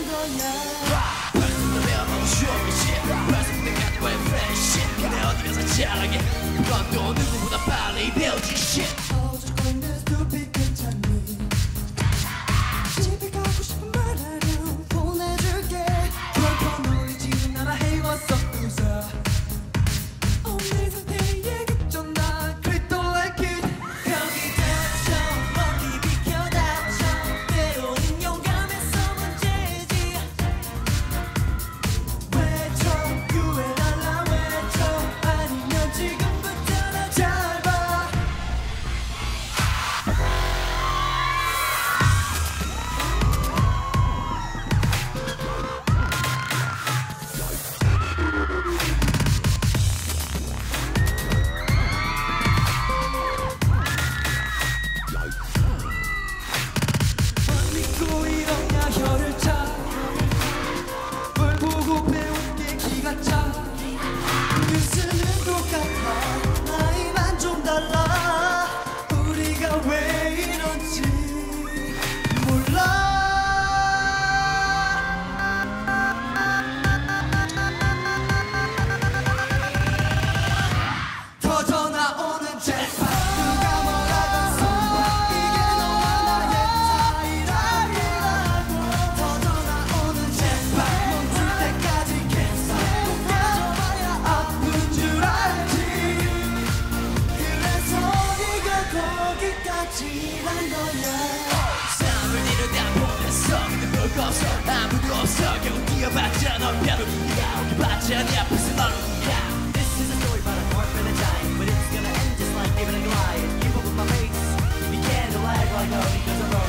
거야. 벌써부터 배워먹은 쇼미십 벌써부터 갖는 거야 프레쉬 근데 어디 가서 잘하게 그건 또 누구보다 빨리 배우지 shit. 어저건 내 숲이 괜찮니? 집에 가고 싶은 말 하렴 보내줄게. 결코 놀리지는 않아. Hey what's up loser. 내 상태에 얘기했잖아. 그래도 like it. 거기 닥쳐 멀리 비켜 닥쳐 때로는 용감해서 문제지. 외쳐 유해달라 외쳐. 아니면 지금부터 나 잘 봐. 믿고 이러냐 혀를 차. 뭘 보고 배운 게 기가 차. 뉴스는 똑같아. 나이만 좀 달라. 우리가 왜 이런지 몰라. 터져 나오는 jetpack. 누가 뭐라던 손 이게 너와 나의 차이라고. 터져 나오는 jetpack. 멈출 때까지 can't stop. 빠져봐야 아픈 줄 알지. 그래서 네가 거기까지란 거야. 싸움을 이루다 보냈어 근데 볼 거 없어 아무도 없어 결국 뛰어봤자 넌 별로 네가 오기 봤자 네 앞에서 널 위야. This is a story about a dwarf and a giant, but it's gonna end just like David and Goliath. Keep up with my mates, began to lag like a because of